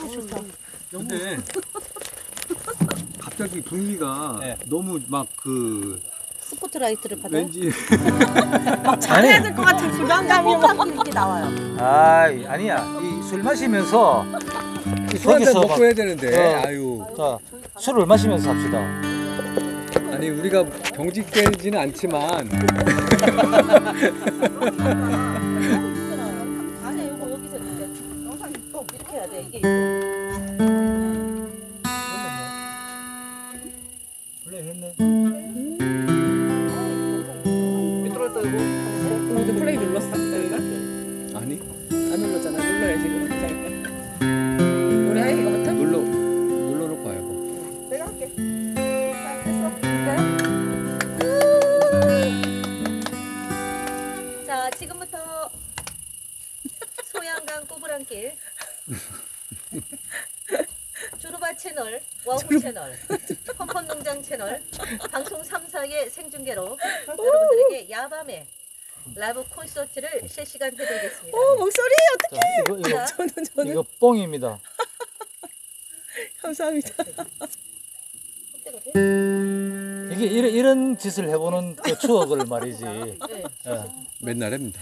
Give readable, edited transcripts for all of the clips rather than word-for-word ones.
좋다. 근데 갑자기 분위기가 네. 너무 막 그 스포트라이트를 받아요? 왠지 잘해야 될 것 같은 부담감이 막 이렇게 나와요. 아니야. 이 술 마시면서 술 한잔 거기서 먹고 해야 되는데 어. 아유 자, 술을 마시면서 합시다. 아니 우리가 경직되지는 않지만 아니 이거 여기서 이렇게 해야 돼. 이게 원래 했네. 삐뚤었다 이거. 먼저 플레이 눌렀어. 여기가? 아니 안 눌렀잖아. 눌러야지 그럼. 우리 하이가 눌러놓고 해봐. 내가 할게. 자, 됐어. 자, 지금부터 소양강 꼬부랑길 주루바 채널, 와우 채널, 펀펀농장 채널, 방송 3사의 생중계로 여러분들에게 야밤에 라이브 콘서트를 실시간 해드리겠습니다. 목소리 자, 이거 저는 이거 뽕입니다. 감사합니다. 이게 이런 짓을 해보는 그 추억을 말이지. 네. 예. 맨날 합니다.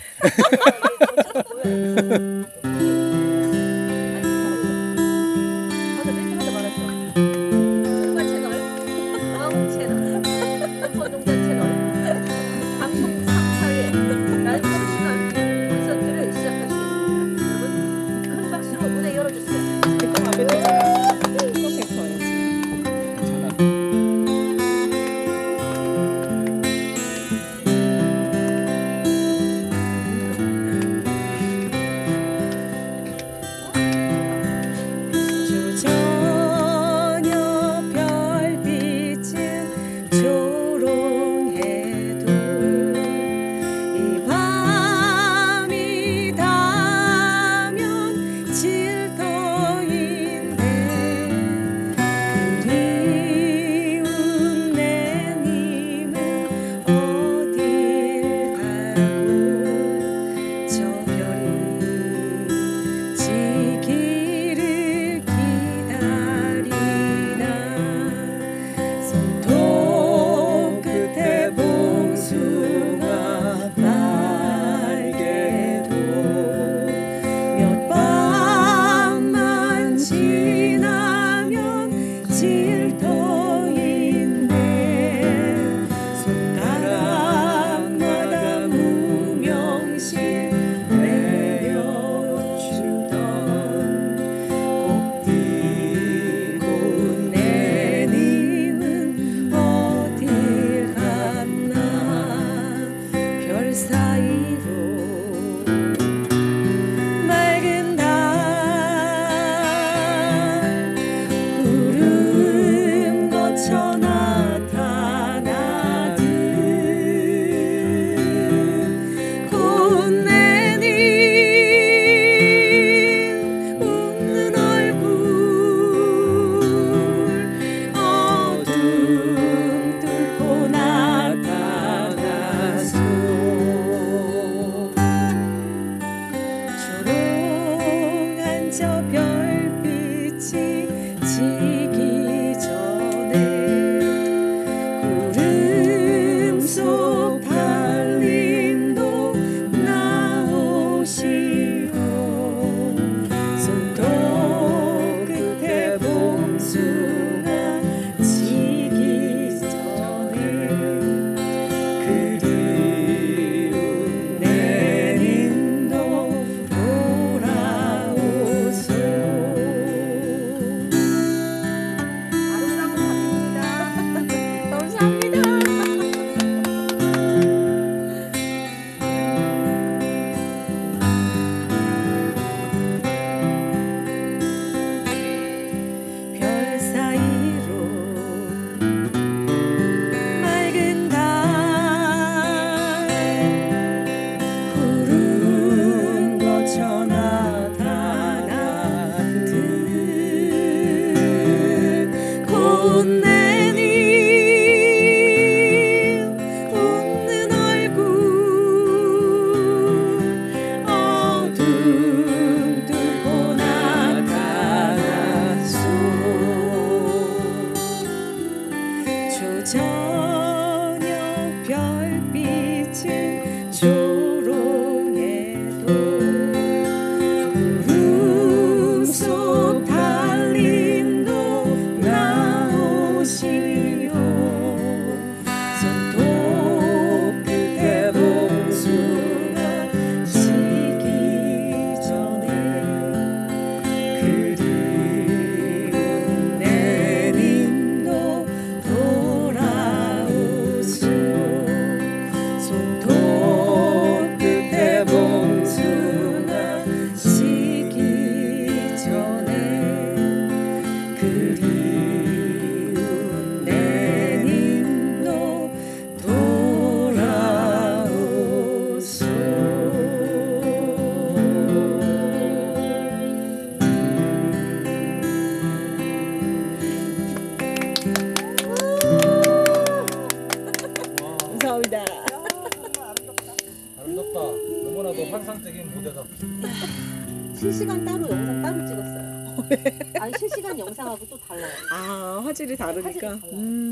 실시간 따로 영상 따로 찍었어요. 아니 실시간 영상하고 또 달라요. 아, 화질이 다르니까. 화질이 달라요.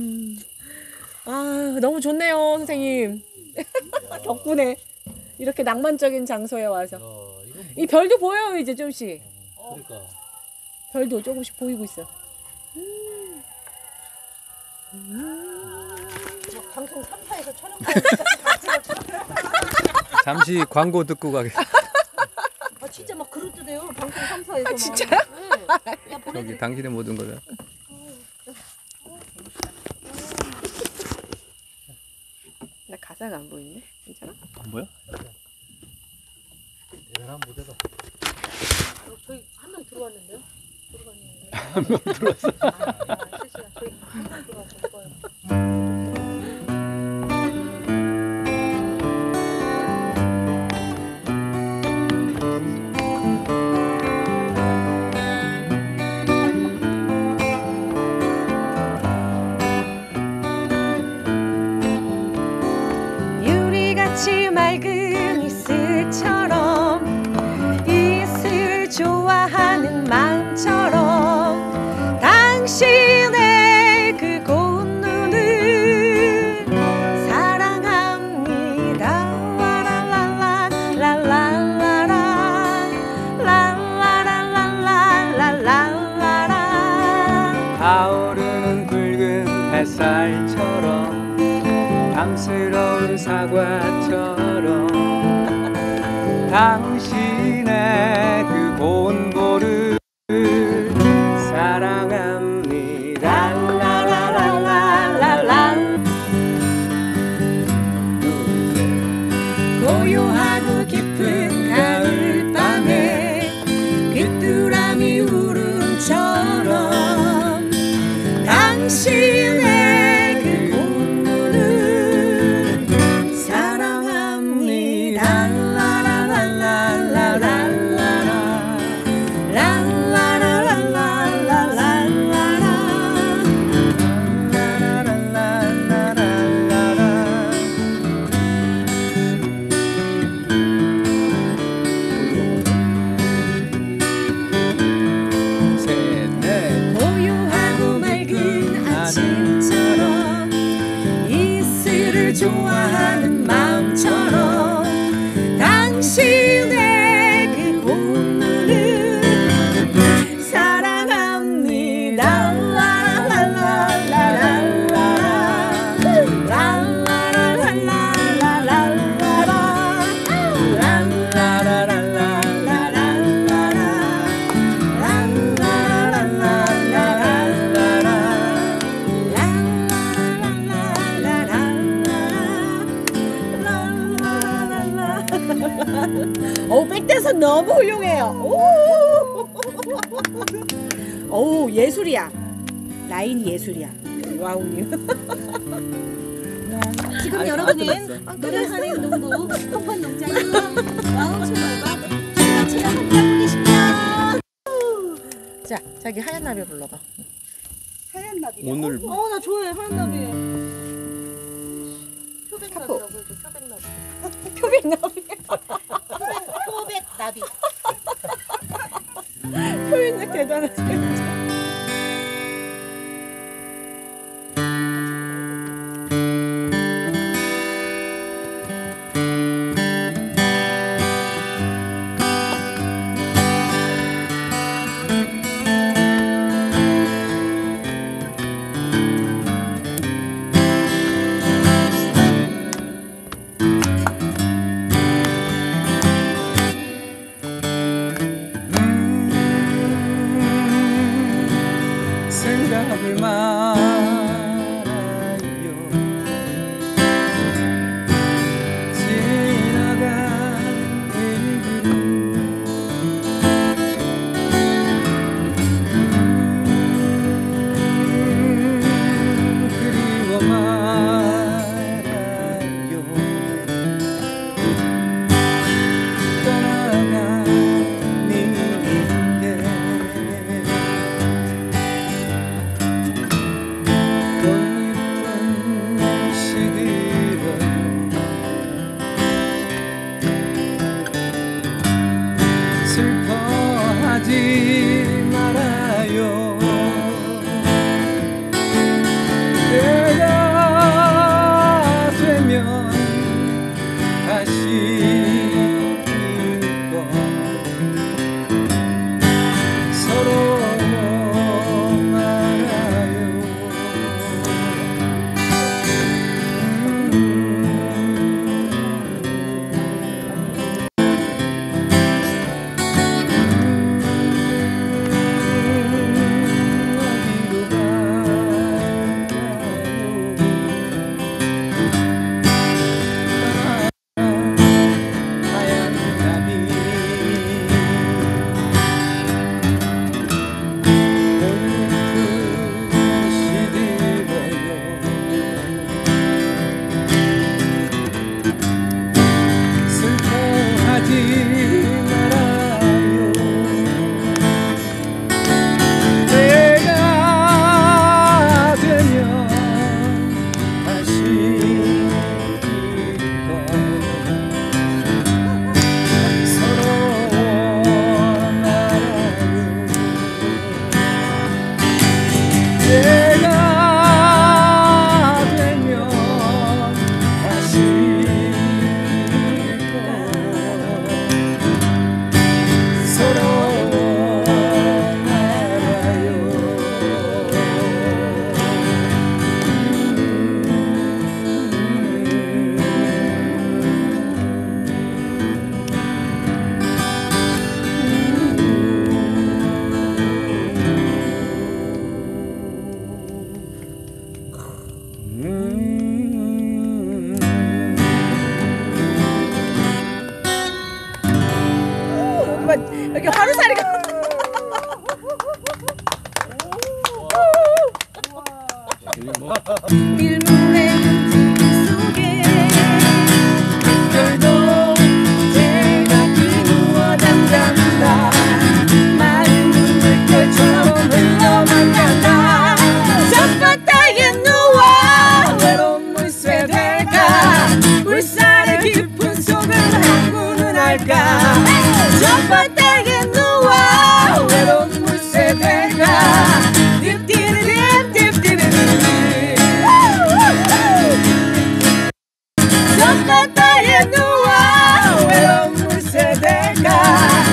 아, 너무 좋네요, 선생님. 덕분에 이렇게 낭만적인 장소에 와서. 이 별도 보여요, 이제 좀씩. 그러니까 별도 조금씩 보이고 있어. 방송 3사에서 촬영하니까 잠시 광고 듣고 가겠습니다. 아 진짜 막 그럴듯해요. 방송 3사에서 막. 진짜? 네. 야, 저기 보내드릴게요. 당신의 모든 것을. 나 가사가 안 보이네. 괜찮아? 안 보여? 대단한 무대다. 저희 한 명 들어왔는데요? 한 명 들어왔어. 실시간 저희 한 명 들어왔어요. 유리같이 맑은 이슬처럼 이슬을 좋아하는 마음처럼 당신의 그 고운 눈을 사랑합니다. 라라라라라라라 라라라라라라라 타오르는 붉은 햇살처럼 탐스러운 사과처럼 당신의 그 본보를 사랑합니다. 라라라라라라 고요하고 깊은 가을밤에 귀뚜라미 울음처럼 당신의 그 고운 눈을 사랑합니다. 라라라라라라라 고요하고 맑은 아침처럼 이슬을 좋아하는 마음처럼 당신의 그 고운 눈을 사랑합니다. 백댄서 너무 훌륭해요. 오, 예술이야. 라인이 예술이야. 와우님. 지금 여러분은 노래하는 운동부 폭판 농장에서 와우 채널과 추가 체험 함께하고 계십니다. 자, 자기 하얀 나비 불러봐. 하얀 나비. 오늘 나 좋아해 하얀 나비. 표백나비라고 해줘. 표백나비. 표백나비. 표백나비. 표현력 대단하세요. 생각을 말아요. 지나간 일들은 그리워 말아요. 떠나간 일인데 말아요. 때가 되면 다시 잊고 서로 말아요. 여기 하루살이가 일문의 흔적 속에 별도 제가 기누어 잠잠다. 마른 물결처럼 흘러만 간다. 저 바다에 누워 외로운 물새들까 물살의 깊은 속을 항구는 할까. 저 바다에 누워 외로운 물새들까 저 바다에 누워 외로운 물새들까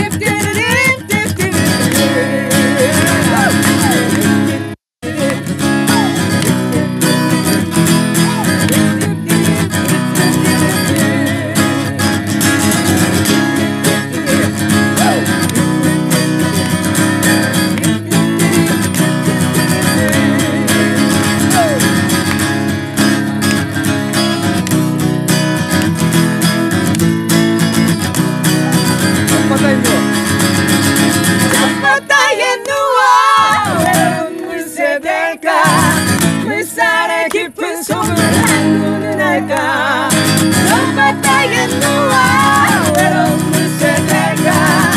물살의 깊은 속을 항구는 할까. 저 바다에 누워 외로운 물새들까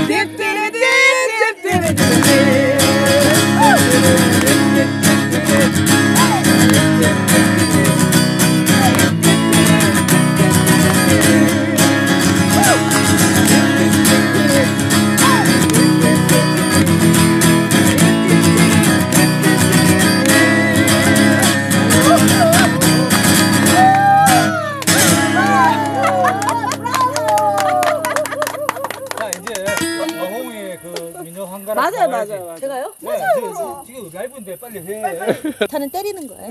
맞아요. 제가요? 네, 지금 라이브인데 빨리 해. 저는 때리는 거예요.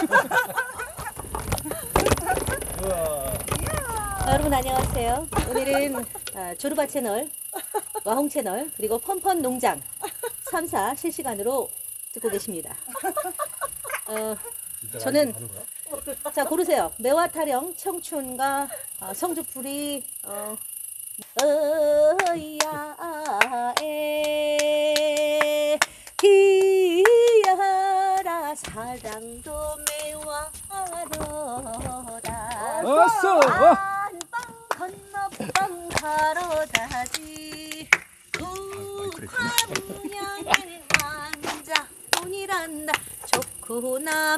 여러분 안녕하세요. 오늘은 조르바 채널, 와홍 채널, 그리고 펀펀 농장 3사 실시간으로 듣고 계십니다. 저는 자 고르세요. 매화 타령, 청춘과 성주풀이 어야에 기여라 사랑도 매화로다. 어서 안방 건너방 가로다지 국화문양의 환자뿐이란다. 좋구나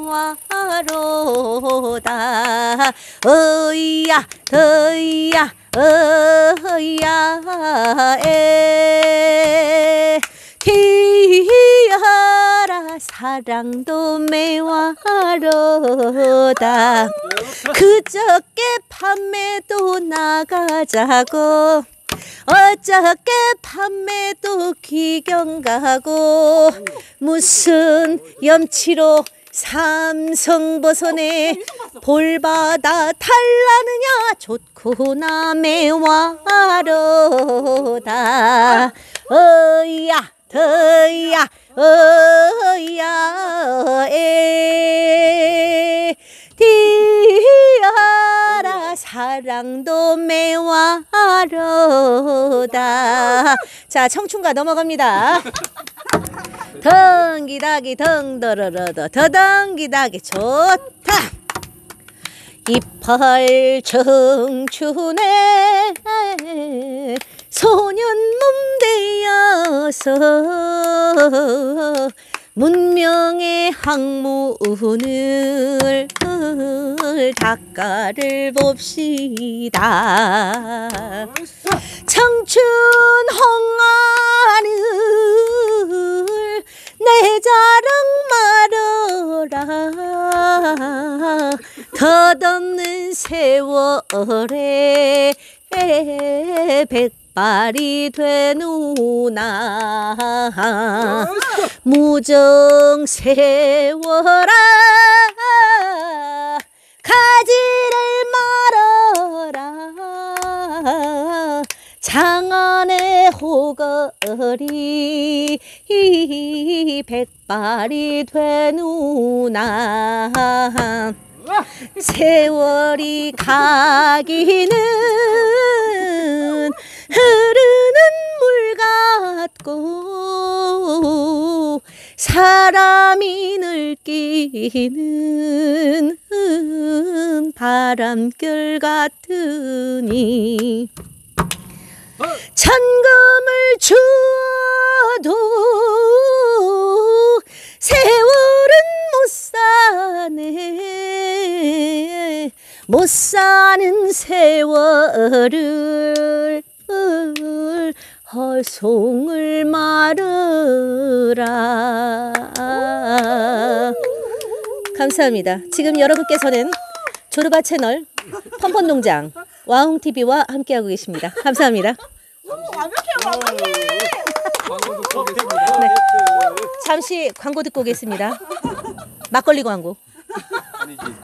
매화로다. 어이야 더이야 어이야 에 사랑도 매화로다. 그저께 밤에도 나가자고, 어저께 밤에도 귀경 가고, 무슨 염치로 삼성버선에 볼받아 달라느냐. 좋구나 매화로다. 어이야 더이야 어이야 에 디어라 사랑도 매화로다. 자, 청춘가 넘어갑니다. 덩기다기 덩더러러더 더덩기다기 좋다. 이팔 청춘에 소년 몸 되어서 문명의 학문을 닦아를 봅시다. 청춘 홍하늘 내 자랑 말어라. 덧없는 세월에 백발이 되누나. 무정 세월아 가지를 말어라. 장안의 호걸이 백발이 되누나. 세월이 가기는 흐르는 물 같고 사람이 늙기는 바람결 같으니 천금을 주어도 세월은 못 사네. 못 사는 세월을 허송을 말으라. 감사합니다. 지금 여러분께서는 조르바 채널 펀펀농장 와웅TV와 함께하고 계십니다. 감사합니다. 네. 잠시 광고 듣고 오겠습니다. 막걸리 광고.